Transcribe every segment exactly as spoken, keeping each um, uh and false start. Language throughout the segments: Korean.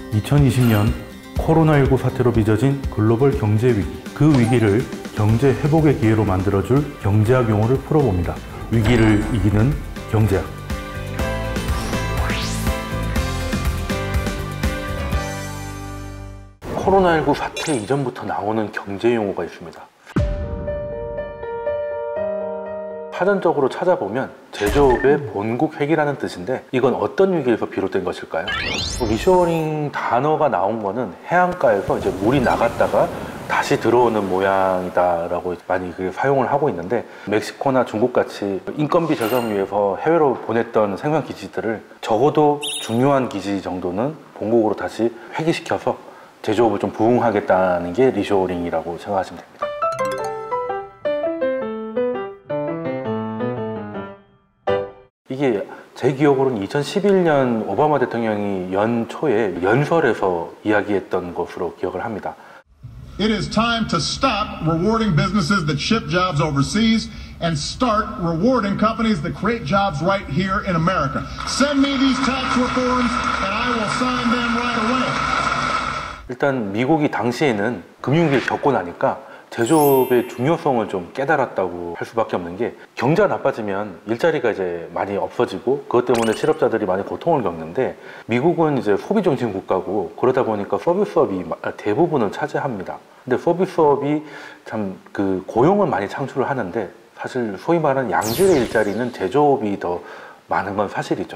이천이십 년 코로나십구 사태로 빚어진 글로벌 경제 위기, 그 위기를 경제 회복의 기회로 만들어줄 경제학 용어를 풀어봅니다. 위기를 이기는 경제학. 코로나십구 사태 이전부터 나오는 경제 용어가 있습니다. 사전적으로 찾아보면 제조업의 본국 회귀라는 뜻인데, 이건 어떤 위기에서 비롯된 것일까요? 리쇼어링 단어가 나온 거는 해안가에서 이제 물이 나갔다가 다시 들어오는 모양이다라고 많이 사용을 하고 있는데, 멕시코나 중국같이 인건비 절감 위해서 해외로 보냈던 생산 기지들을 적어도 중요한 기지 정도는 본국으로 다시 회귀시켜서 제조업을 좀 부흥하겠다는 게 리쇼어링이라고 생각하시면 됩니다. 이게 제 기억으로는 이천십일 년 오바마 대통령이 연초에 연설에서 이야기했던 것으로 기억을 합니다. It is time to stop rewarding businesses that ship jobs overseas and start rewarding companies that create jobs right here in America. Send me these tax reforms and I will sign them right away. 일단 미국이 당시에는 금융위기를 겪고 나니까 제조업의 중요성을 좀 깨달았다고 할 수밖에 없는 게, 경제가 나빠지면 일자리가 이제 많이 없어지고 그것 때문에 실업자들이 많이 고통을 겪는데, 미국은 이제 소비 중심 국가고 그러다 보니까 서비스업이 대부분을 차지합니다. 근데 서비스업이 참 그 고용을 많이 창출을 하는데, 사실 소위 말하는 양질의 일자리는 제조업이 더 많은 건 사실이죠.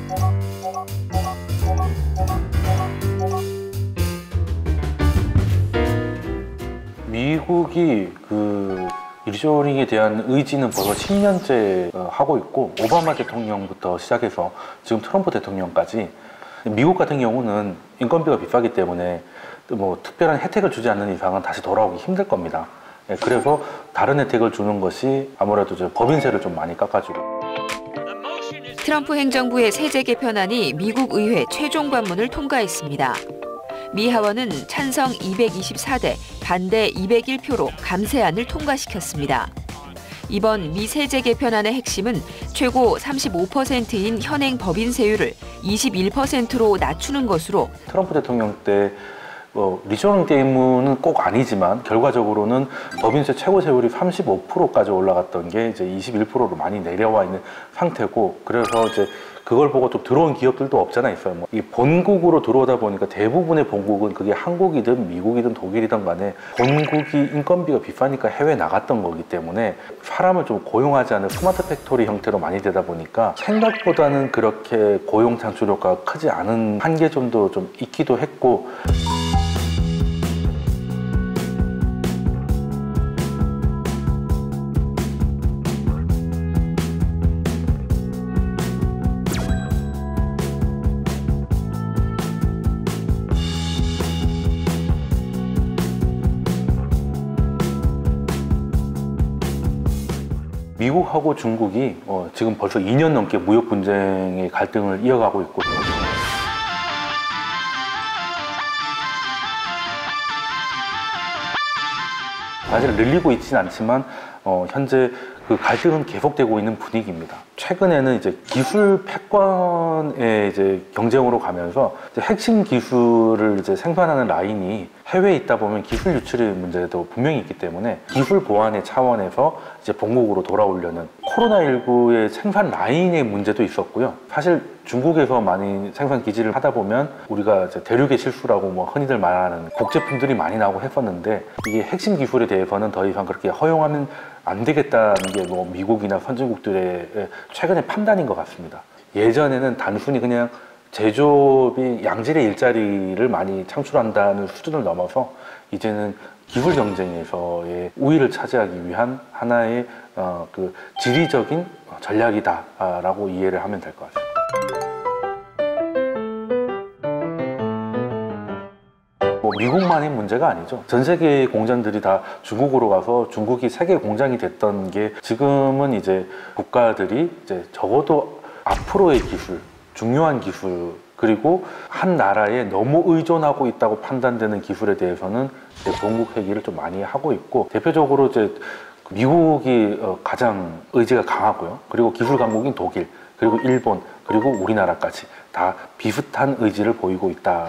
미국이 그 리쇼어링에 대한 의지는 벌써 십 년째 하고 있고, 오바마 대통령부터 시작해서 지금 트럼프 대통령까지, 미국 같은 경우는 인건비가 비싸기 때문에 뭐 특별한 혜택을 주지 않는 이상은 다시 돌아오기 힘들 겁니다. 그래서 다른 혜택을 주는 것이 아무래도 법인세를 좀 많이 깎아주고. 트럼프 행정부의 세제 개편안이 미국 의회 최종 관문을 통과했습니다. 미 하원은 찬성 이백이십사 대 반대 이백일 표로 감세안을 통과시켰습니다. 이번 미 세제 개편안의 핵심은 최고 삼십오 퍼센트인 현행 법인세율을 이십일 퍼센트로 낮추는 것으로, 트럼프 대통령 때 뭐 리쇼어링 때문은 꼭 아니지만 결과적으로는 법인세 최고세율이 삼십오 퍼센트까지 올라갔던 게 이제 이십일 퍼센트로 많이 내려와 있는 상태고, 그래서 이제 그걸 보고 좀 들어온 기업들도 없잖아 있어요. 뭐 이 본국으로 들어오다 보니까 대부분의 본국은 그게 한국이든 미국이든 독일이든 간에 본국이 인건비가 비싸니까 해외 나갔던 거기 때문에 사람을 좀 고용하지 않은 스마트 팩토리 형태로 많이 되다 보니까 생각보다는 그렇게 고용 창출 효과가 크지 않은 한계 정도 좀 있기도 했고. 미국하고 중국이 어, 지금 벌써 이 년 넘게 무역 분쟁의 갈등을 이어가고 있고, 사실 늘리고 있지는 않지만 어, 현재 그 갈등은 계속되고 있는 분위기입니다. 최근에는 이제 기술 패권의 이제 경쟁으로 가면서 이제 핵심 기술을 이제 생산하는 라인이 해외에 있다 보면 기술 유출의 문제도 분명히 있기 때문에 기술 보완의 차원에서 이제 본국으로 돌아오려는, 코로나십구의 생산 라인의 문제도 있었고요. 사실 중국에서 많이 생산 기지를 하다 보면 우리가 이제 대륙의 실수라고 뭐 흔히들 말하는 국제품들이 많이 나오고 했었는데, 이게 핵심 기술에 대해서는 더 이상 그렇게 허용하면 안 되겠다는 게 뭐 미국이나 선진국들의 최근의 판단인 것 같습니다. 예전에는 단순히 그냥 제조업이 양질의 일자리를 많이 창출한다는 수준을 넘어서 이제는 기술 경쟁에서의 우위를 차지하기 위한 하나의 어, 그 지리적인 전략이다라고 이해를 하면 될 것 같습니다. 뭐 미국만의 문제가 아니죠. 전 세계의 공장들이 다 중국으로 가서 중국이 세계 공장이 됐던 게, 지금은 이제 국가들이 이제 적어도 앞으로의 기술, 중요한 기술, 그리고 한 나라에 너무 의존하고 있다고 판단되는 기술에 대해서는 이제 본국 회귀를 좀 많이 하고 있고, 대표적으로 이제 미국이 가장 의지가 강하고요. 그리고 기술 강국인 독일, 그리고 일본, 그리고 우리나라까지 다 비슷한 의지를 보이고 있다.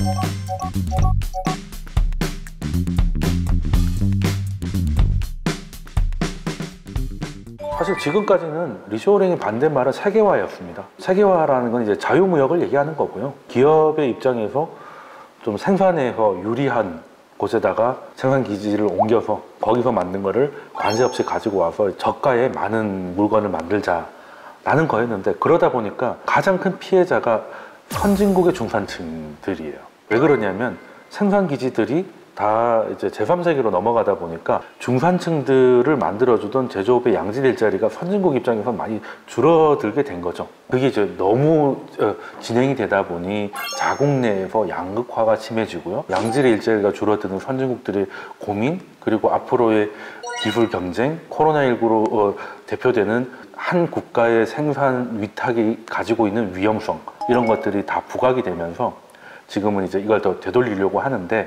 사실 지금까지는 리쇼어링의 반대말은 세계화였습니다. 세계화라는 건 이제 자유무역을 얘기하는 거고요. 기업의 입장에서 좀 생산에서 유리한 곳에다가 생산 기지를 옮겨서 거기서 만든 거를 관세 없이 가지고 와서 저가에 많은 물건을 만들자라는 거였는데, 그러다 보니까 가장 큰 피해자가 선진국의 중산층들이에요. 왜 그러냐면 생산 기지들이 다 이제 제삼 세기로 넘어가다 보니까 중산층들을 만들어주던 제조업의 양질 일자리가 선진국 입장에서 많이 줄어들게 된 거죠. 그게 이제 너무 진행이 되다 보니 자국 내에서 양극화가 심해지고요. 양질의 일자리가 줄어드는 선진국들의 고민, 그리고 앞으로의 기술 경쟁, 코로나십구로 대표되는 한 국가의 생산 위탁이 가지고 있는 위험성, 이런 것들이 다 부각이 되면서 지금은 이제 이걸 더 되돌리려고 하는데,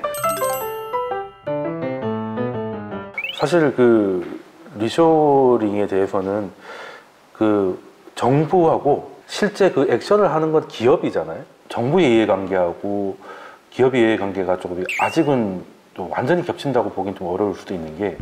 사실 그 리쇼어링에 대해서는 그 정부하고 실제 그 액션을 하는 건 기업이잖아요. 정부의 이해관계하고 기업의 이해관계가 조금 아직은 좀 완전히 겹친다고 보긴 좀 어려울 수도 있는 게,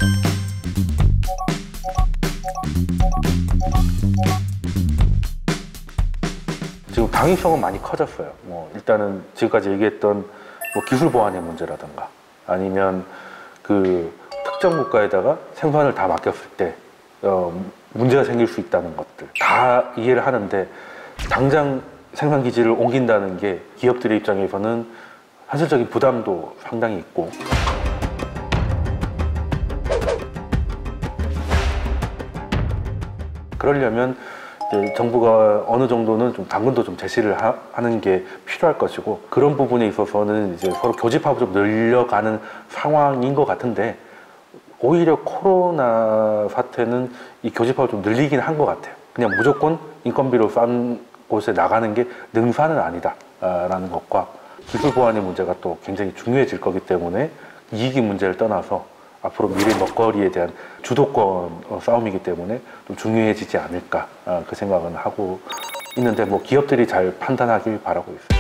지금 당위성은 많이 커졌어요. 뭐 일단은 지금까지 얘기했던 뭐 기술 보안의 문제라든가, 아니면 그 특정 국가에다가 생산을 다 맡겼을 때 어, 문제가 생길 수 있다는 것들 다 이해를 하는데, 당장 생산 기지를 옮긴다는 게 기업들의 입장에서는 현실적인 부담도 상당히 있고, 그러려면 이제 정부가 어느 정도는 좀 당근도 좀 제시를 하, 하는 게 필요할 것이고, 그런 부분에 있어서는 이제 서로 교집합을 좀 늘려가는 상황인 것 같은데, 오히려 코로나 사태는 이 교집합을 좀 늘리긴 한 것 같아요. 그냥 무조건 인건비로 싼 곳에 나가는 게 능사는 아니다라는 것과, 기술 보안의 문제가 또 굉장히 중요해질 거기 때문에 이익의 문제를 떠나서 앞으로 미래 먹거리에 대한 주도권 싸움이기 때문에 좀 중요해지지 않을까, 그 생각은 하고 있는데, 뭐 기업들이 잘 판단하길 바라고 있습니다.